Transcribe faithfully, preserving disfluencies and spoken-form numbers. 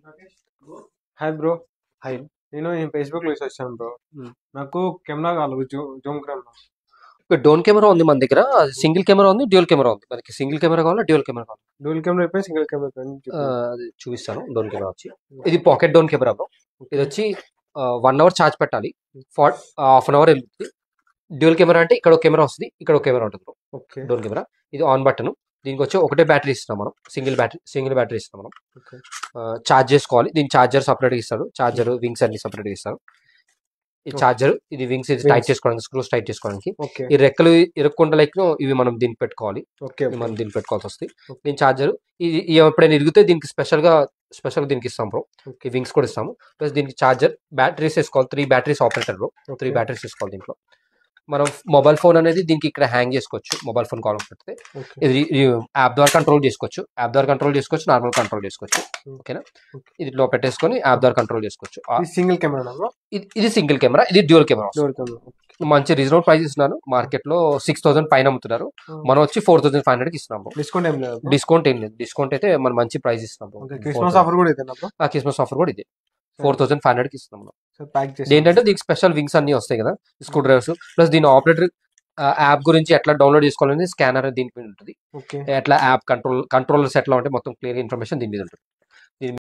Hi bro. Hi. నేను Facebook లో వచ్చాను బ్రో. నాకు కెమెరా కావాలి, జూమ్ కెమెరా. డోన్ కెమెరా ఉంది మన దగ్గర, సింగిల్ కెమెరా ఉంది, డ్యూయల్ కెమెరా ఉంది. మనకి సింగిల్ కెమెరా కావాలా, డ్యూయల్ కెమెరా కావాలా? డ్యూయల్ కెమెరా అయిపోయి సింగిల్ కెమెరా అది చూపిస్తాను. డోన్ కెమెరా వచ్చి ఇది పాకెట్ డోన్ కెమెరా బ్రో. ఇది వచ్చి వన్ అవర్ ఛార్జ్ పెట్టాలి, ఫార్ హాఫ్ అన్ అవర్ వెళ్తుంది. డ్యూయల్ కెమెరా అంటే ఇక్కడ ఒక కెమెరా వస్తుంది, ఇక్కడ ఒక కెమెరా ఉంటుంది బ్రో. ఓకే. డోన్ కెమెరా ఇది ఆన్ బటన్. దీనికి వచ్చి ఒకటే బ్యాటరీ ఇస్తున్నాం మనం, సింగిల్ బ్యాటరీ సింగిల్ బ్యాటరీ ఇస్తాం మనం. ఛార్జ్ చేసుకోవాలి. దీని ఛార్జర్ సపరేట్గా ఇస్తాడు, ఛార్జర్ వింగ్స్ అన్ని సపరేట్గా ఇస్తారు. ఈ ఛార్జర్, ఇది వింగ్స్ ఇది టైట్ చేసుకోవడానికి, స్క్రూస్ టైట్ చేసుకోవడానికి. ఈ రెక్కలు ఇరక్కుండా లైక్ ఇవి మనం దీన్ని పెట్టుకోవాలి, మనం దీన్ని పెట్టుకోవాల్సి వస్తుంది. దీని ఛార్జర్ ఇది ఎప్పుడైనా ఇరిగితే దీనికి స్పెషల్ గా స్పెషల్ దీనికి ఇస్తాం బ్రో. ఈ వింగ్స్ కూడా ఇస్తాము. ప్లస్ దీనికి ఛార్జర్, బ్యాటరీస్ వేసుకోవాలి. Three batteries operator bro, three batteries వేసుకోవాలి. దీంట్లో మనం మొబైల్ ఫోన్ అనేది దీనికి ఇక్కడ హ్యాంగ్ చేసుకోవచ్చు. మొబైల్ ఫోన్ కాలం పెడితే ఇది యాప్ ద్వారా కంట్రోల్ చేసుకోవచ్చు, యాప్ ద్వారా కంట్రోల్ చేసుకోవచ్చు, నార్మల్ కంట్రోల్ చేసుకోవచ్చు. ఓకేనా? ఇది లో పెట్టేసుకొని యాప్ ద్వారా కంట్రోల్ చేసుకోవచ్చు. సింగిల్ కెమెరా, ఇది సింగిల్ కెమెరా, ఇది డ్యూయల్ కెమెరా. మంచి రీజనబుల్ ప్రైస్ ఇస్తున్నాను. మార్కెట్ లో సిక్స్ థౌసండ్ పైన అమ్ముతున్నారు, మనం వచ్చి ఫోర్ థౌసండ్ ఫైవ్ హండ్రెడ్ ఇస్తున్నాం. డిస్కౌంట్ ఏం లేదు? డిస్కౌంట్ ఏం లేదు. డిస్కౌంట్ అయితే మనం మంచి ప్రైస్ ఇస్తున్నాం. క్రిస్మస్ ఆఫర్ కూడా ఇదే, క్రిస్మస్ ఆఫర్ కూడా ఇదే ఫోర్ థౌసండ్ ఫైవ్ హండ్రెడ్ కి ఇస్తున్నాం. ఏంటంటే దీనికి స్పెషల్ వింగ్స్ అన్ని వస్తాయి కదా, స్క్రూ డ్రైవర్స్, ప్లస్ దీని ఆపరేటర్ యాప్ గురించి ఎట్లా డౌన్లోడ్ చేసుకోవాలని స్కానర్ దీని మీద ఉంటుంది. ఎట్లా యాప్ కంట్రోల్ కంట్రోలర్స్ ఎట్లా ఉంటే మొత్తం క్లియర్ ఇన్ఫర్మేషన్ దీని మీద ఉంటుంది.